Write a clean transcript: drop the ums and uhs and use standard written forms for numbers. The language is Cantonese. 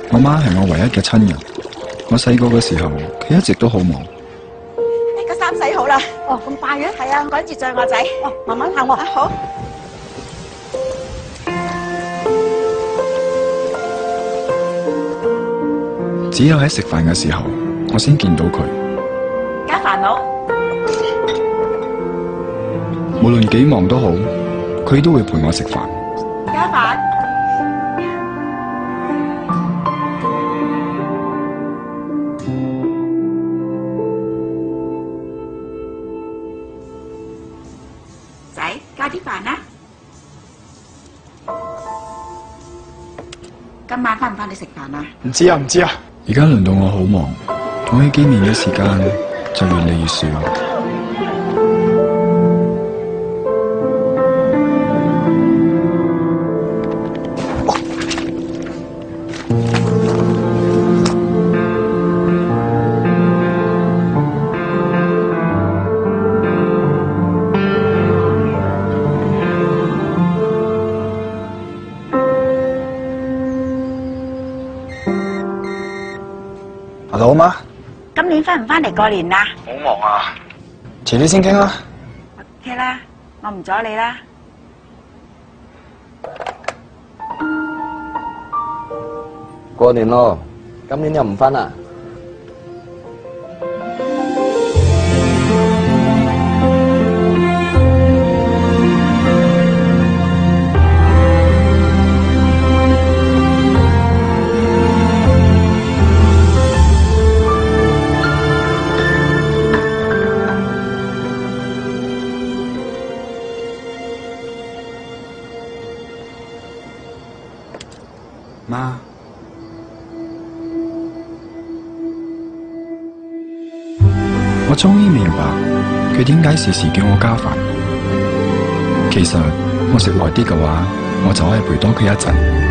我媽係我唯一嘅親人。我細個嘅時候，佢一直都好忙。 個衫洗好啦。 哦，咁快嘅？ 係啊，趕住載我仔。 哦，慢慢行喎。 啊，好。 只有喺食飯嘅時候，我先見到佢。 家煩惱。 無論幾忙都好，佢都會陪我食飯。 家煩。仔，加啲飯啦。今晚翻唔翻嚟食飯啊？ 唔知啊，唔知啊。 而家輪到我好忙，可以見面嘅時間就越嚟越少。 老媽， 今年翻唔翻嚟過年啊？ 好忙啊，遲啲先傾啦。 OK 啦，我唔阻你啦。 過年咯，今年又唔翻啦。 媽，我終於明白佢點解時時叫我加飯。其實我食耐啲嘅話，我就可以陪多佢一陣。